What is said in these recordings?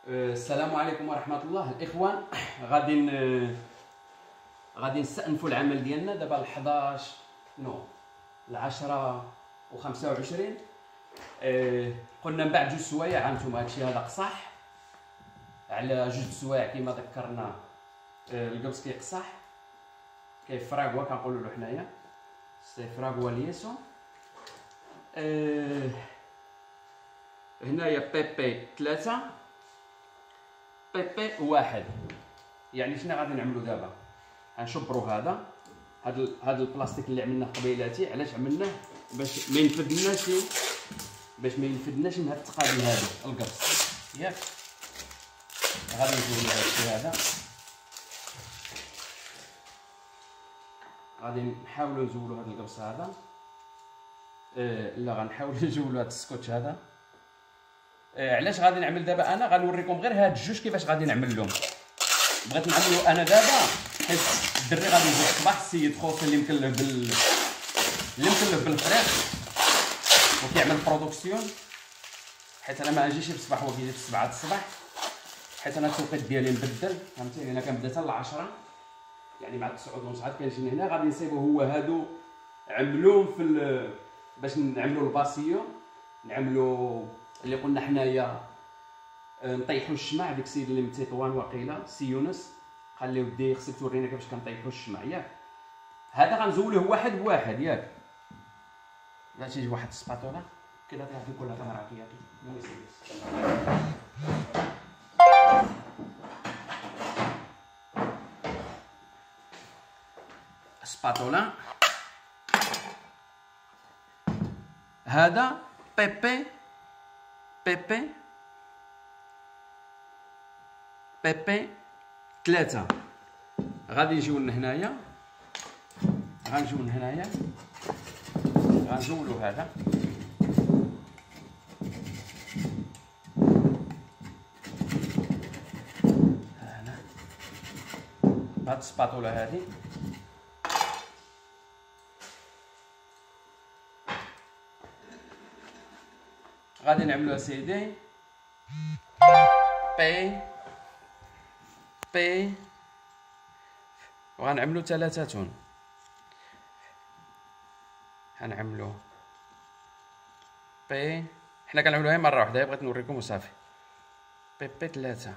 السلام عليكم ورحمة الله الإخوان. غادي نستأنفوا العمل ديالنا دابا 11 10 و25. قلنا من بعد 2 سوايع هانتوما هادشي هذا قصح على 2 سوايع كما ذكرنا. القبص كيقصح كيفراغوا كنقولوا له حنايا سي فراغوا ليسون. هنايا بي 3 بي 1. يعني شنو غادي نعملو دابا؟ غنشبرو هذا البلاستيك اللي عملناه قبيلاتي. علاش عملناه؟ باش ما ينفدناش من هاد التقابل هادو القبص ياك. غادي نزولو هادشي هذا، غادي نحاولوا نزولوا هذا القبص هذا. لا غنحاولوا نزولوا هذا السكوتش هذا. علاش غادي نعمل دابا؟ انا غنوريكم غير هاد الجوج كيفاش غادي نعملهم. بغيت نعملو انا دابا حيت الدري غادي يجي الصباح، السيد خوصي اللي مكلف بالفراخ وكيعمل برودكسيون. حيت انا ما نجيش بالصباح، هو كيجي في 7 الصباح حيت انا التوقيت ديالي مبدل، فهمتيني. انا كنبدا حتى ل 10 يعني مع 9:30 عاد كنجي هنا. غادي نسيبو هو هادو عملوهم في باش نعملو الباسيون، نعملو اللي قلنا حنايا نطيحوا الشمع. ديك السيد اللي من تطوان واقيلا سي يونس قال لي ودي خصك تورينا كيفاش كنطيحوا الشمع ياك. هذا غنزولوه واحد بواحد ياك. لا تيجي واحد السباطولا كده تعطي كلها تمره كياك سباطولا. هذا بيبي 3. غادي نجيو لهنايا، غنزولو هذا. هنا بهاد السباطولا هادي غادي نعملو اسيدي بي وغنعملو 3. غنعملو بي، حنا كنعملوها مره واحده، بغيت نوريكم وصافي. بي 3.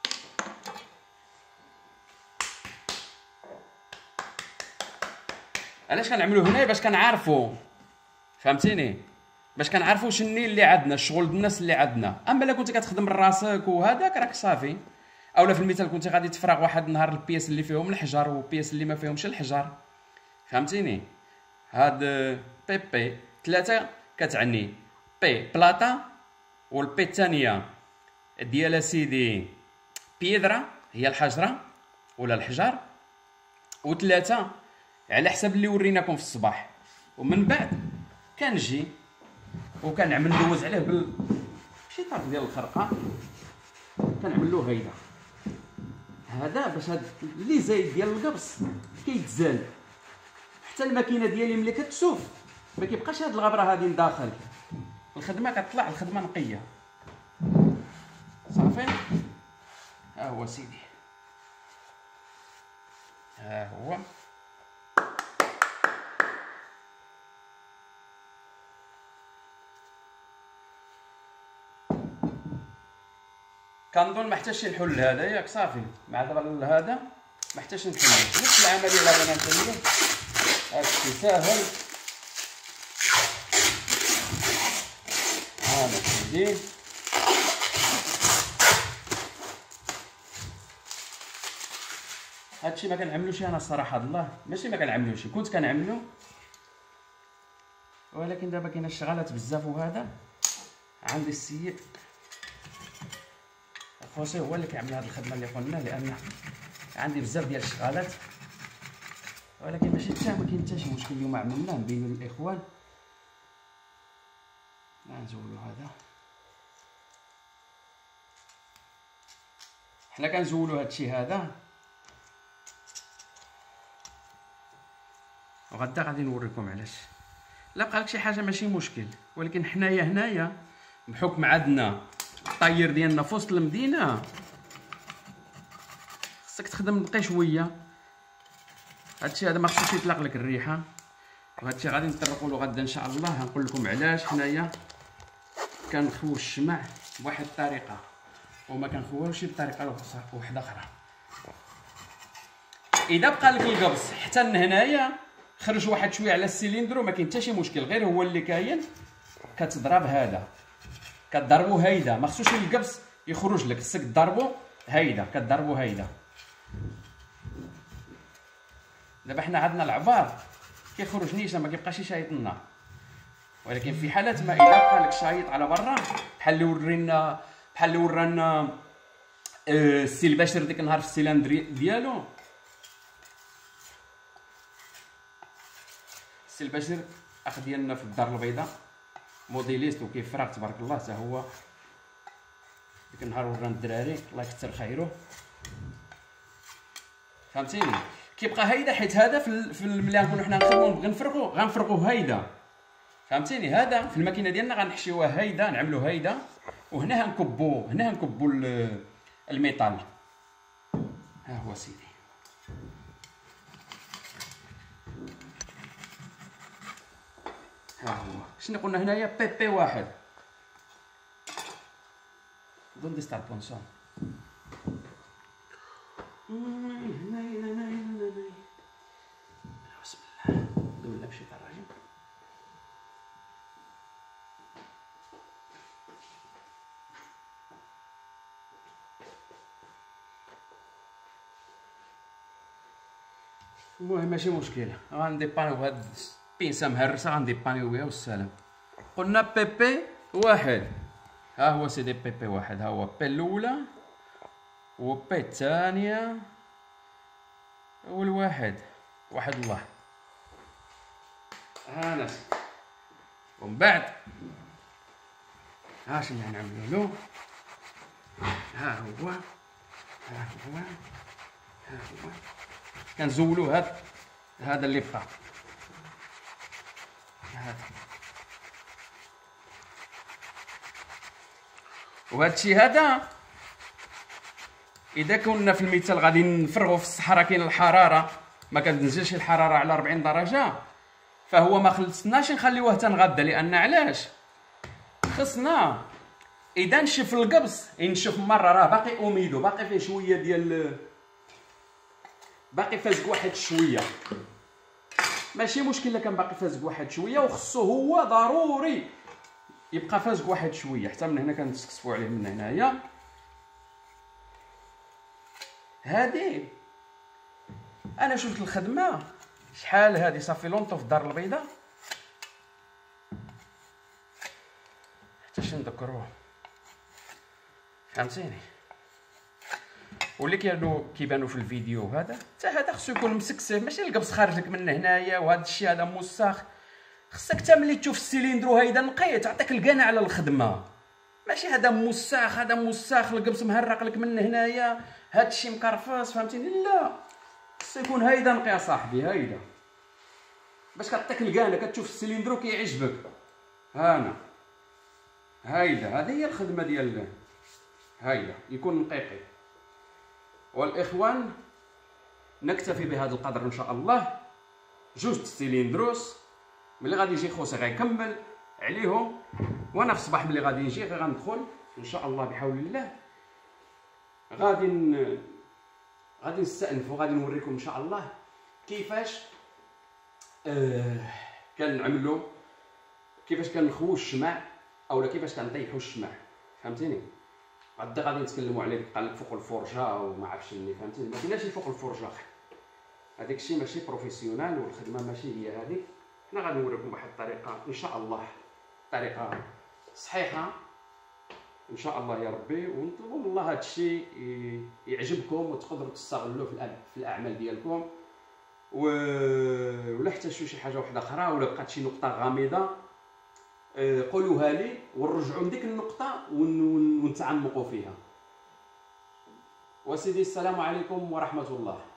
علاش كنعملو هنا؟ باش كنعرفو، فهمتيني، باش كنعرفو شني اللي عندنا، الشغل ديال الناس اللي عندنا. اما الا كنتي كتخدم راسك وهذاك راك صافي. اولا في المثال كنتي غادي تفرغ واحد النهار البياس اللي فيهم الحجر والبياس اللي ما فيهمش الحجر، فهمتيني. هاد بي 3 كتعني بي بلاطا، والبي الثانيه ديال سيدي بيدرا هي الحجره ولا الحجر، و3 على حسب اللي وريناكم في الصباح. ومن بعد كنجي وكنعمل ندوز عليه بشي طرف ديال الخرقه، كنعمل له هيدا هذا باش هاد اللي زايد ديال القبص كيتزال. حتى الماكينه ديالي ملي كتسوف ما كيبقاش هاد الغبره هادي داخل الخدمه، كتطلع الخدمه نقيه صافي. ها هو سيدي، ها هو. كنظن ما احتاجش نحل هذا ياك، صافي. مع دابا هذا ما احتاجش نحل نفس العمليه اللي بغينا نكملو. هادشي ساهل. هذا سيدي هادشي ما كنعملوش انا الصراحه الله، ماشي ما كنعملوش، كنت كنعملو، ولكن دابا كاينه الشغالات بزاف. وهذا عندي السيد خوسي هو اللي كيعمل هاد الخدمه اللي قلنا، لان عندي بزاف ديال الشغالات. ولكن ماشي ما كاين حتى شي مشكل. اليوم عملناه بين الاخوان. نزولو هذا، حنا كنزولو هادشي هذا، وغدا غادي نوريكم علاش. لا بقى لك شي حاجه ماشي مشكل، ولكن حنايا هنايا بحكم عندنا الطاير ديالنا في وسط المدينه خصك تخدم دقي شويه. هادشي هذا ما خصوش يطلق لك الريحه، وهادشي غادي نطرقوا له غدا ان شاء الله. غنقول لكم علاش حنايا كنخوي الشمع بواحد الطريقه وما كنخويوش بطريقه واحده اخرى. اذا بقى لك القبص حتى لهنايا خرج واحد شويه على السيليندرو ما كاين حتى شي مشكل، غير هو اللي كاين كتضرب هذا، كضربو هيدا، ما خصوش القبص يخرج لك، خصك تضربو هيدا، كضربو هيدا. دابا حنا عندنا العبار كيخرج نيشان ما كيبقاش يشايط لنا، ولكن في حالات ما اذا بقى لك شايط على برا بحال اللي ورانا السي البشر ديك النهار في السيلندر ديالو. السي البشر اخ ديالنا في الدار البيضاء موديليست وكيفرق تبارك الله حتى هو، ديك النهار ورانا الدراري الله يكثر خيره، فهمتيني. كيبقى هيدا حيت هذا في ملي غنكونوا حنا نخدموا نبغي نفرقوا غنفرقوه هيدا، فهمتيني. هذا في الماكينه ديالنا غنحشيوه هيدا، نعملوا هيدا، وهنا غنكبوا الميطال. ها هو سيدي، ها هو شنو قلنا هنايا بي واحد دون ستار بونسون. بسم الله بسم الله بشيطان الرجيم. المهم ماشي مشكل، غنديبانيو بهاد بينسه مهرسه غنديبانيو بها والسلام. قلنا بي واحد، ها هو سيدي بي واحد، ها هو بي الاولى وبي الثانيه والواحد، واحد الله. ها ناس ومن بعد ها شنو نعملو له، ها هو ها هو ها هو كنزولو هذا اللي بقى، هذا وهذا الشيء هذا اذا كنا في المثال غادي نفرغوا في الصحراء كاين الحراره ما كتنزلش الحراره على 40 درجه، فهو ما خلصناش نخليوه حتى نغدا، لان علاش خصنا اذا نشف القبص ينشف مره راه باقي اوميدو، باقي فيه شويه ديال باقي فازق واحد شويه، ماشي مشكل الا كان باقي فازق واحد شويه، وخصو هو ضروري يبقى فازق واحد شويه حتى من هنا كنسكسفوا عليه من هنايا. هادي انا شفت الخدمه شحال هادي صافي لونطو في الدار البيضاء حتى شي نذكروه، فهمتيني. واللي كيبانوا في الفيديو هذا حتى هذا خصو يكون مسكسف، ماشي القبص خارج لك من هنايا وهذا الشيء هذا موسخ. خصك حتى ملي تشوف السيليندرو هيدا نقي تعطيك القناع على الخدمه، ماشي هذا موسخ هذا موسخ القبص مهرق لك من هنايا هذا الشيء مكرفص، فهمتيني. لا خصو يكون هيدا نقي صاحبي، هيدا باش كتعطيك القناع كتشوف السيليندرو كيعجبك. هانا هيدا هذه هي الخدمه ديال هيدا يكون نقيقي. والاخوان نكتفي بهذا القدر ان شاء الله. جوج السيليندروس ملي غادي يجي خوسي غيكمل عليهم، وانا في الصباح ملي غادي نجي غندخل ان شاء الله بحول الله غادي نستأنف وغادي نوريكم ان شاء الله كيفاش كنعملوا، كيفاش كنخويو الشمع اولا كيفاش كنطيحوا الشمع، فهمتيني. غادي نتكلموا عليه فوق الفرجه وما عرفتش مني، فهمتيني. ما كايناش فوق الفرجه، هذاك الشيء ماشي بروفيسيونال والخدمه ماشي هي هذيك. حنا غادي نوريكم بواحد الطريقه ان شاء الله، طريقه صحيحه ان شاء الله يا ربي، ونطلبوا من الله هذا الشيء يعجبكم وتقدروا تستغلوه في الاعمال ديالكم، ولا احتاجتوا شي حاجه واحده اخرى ولا بقات شي نقطه غامضه قولوها لي ونرجعوا لديك النقطه ونتعمقوا فيها. وسيدي السلام عليكم ورحمه الله.